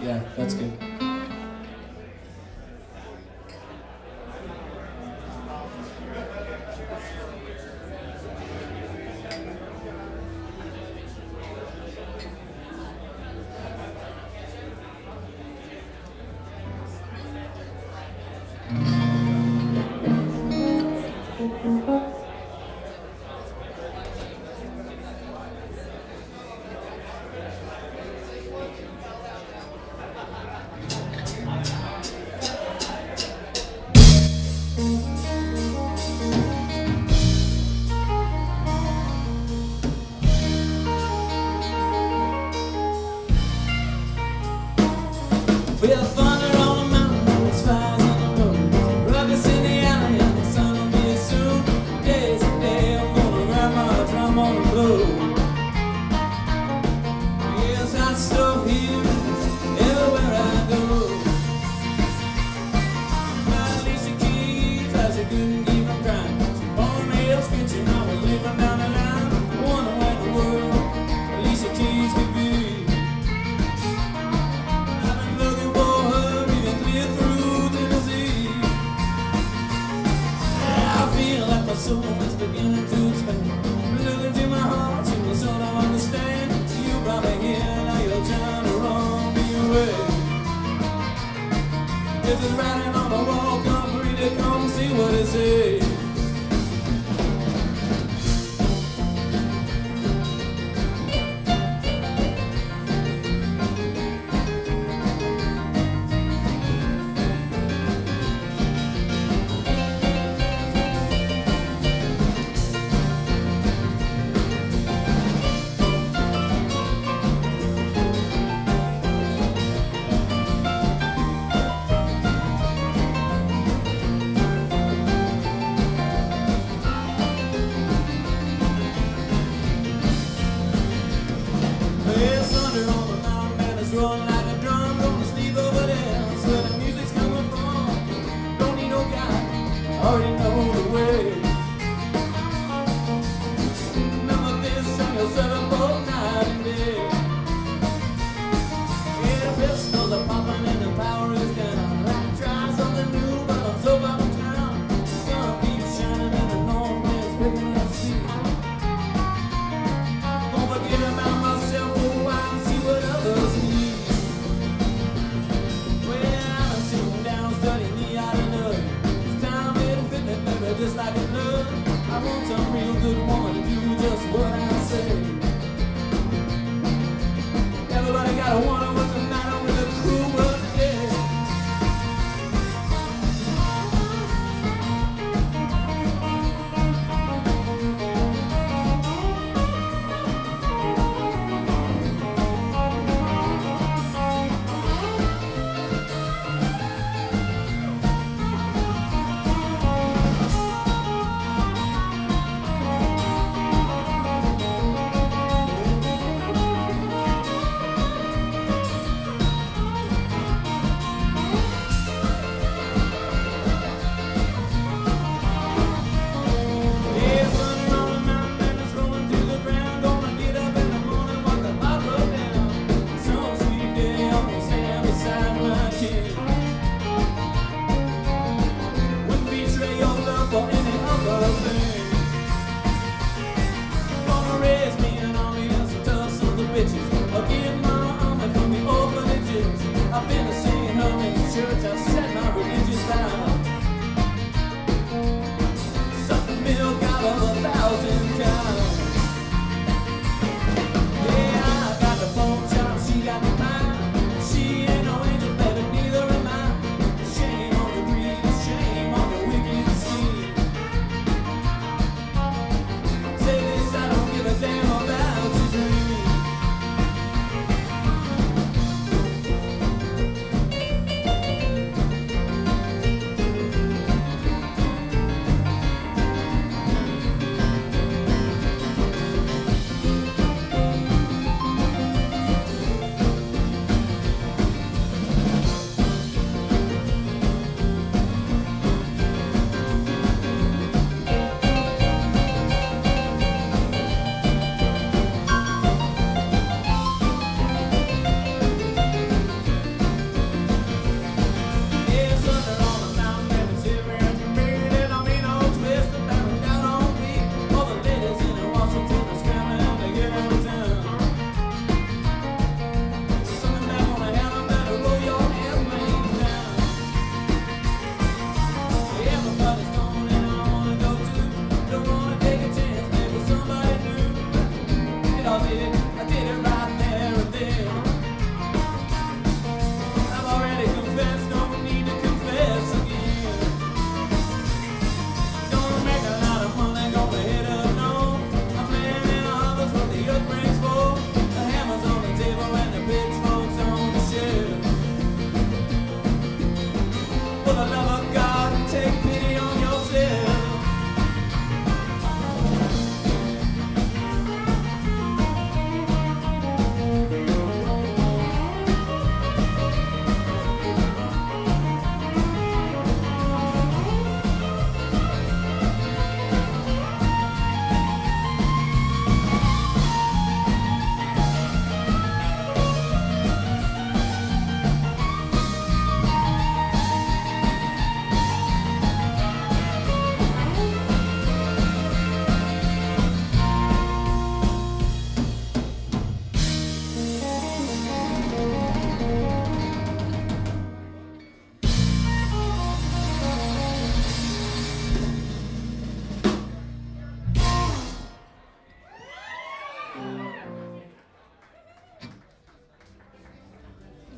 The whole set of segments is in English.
Yeah, that's good. We have thunder on the mountain, it's fires on the road, ruckus in the alley, and the sun will be soon. Day's a day, I'm gonna grab my drum on the blow. Yes, I still hear everywhere I go. My Alicia Keys, as she couldn't keep from crying. She born nails kitchen, I was living down the line. Wondering where the world Alicia Keys could be. My soul is beginning to expand. Look into my heart, you will sort of understand. You brought me here, now you're trying to run me away. This is writing on the wall, come read it, come see what it says. Rolling like a drum, gonna sleep over there. That's where the music's coming from. Don't need no guide, already know the way. Remember this, on yourself both night and day. Yeah, the pistols are popping and the power is down. Like try something new, but I'm so out of town. The sun keeps shining and the north wind's picking up speed. Gonna forget about myself for a while and see what others need.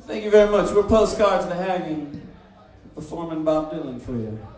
Thank you very much. We're Postcards of the Hanging, performing Bob Dylan for you.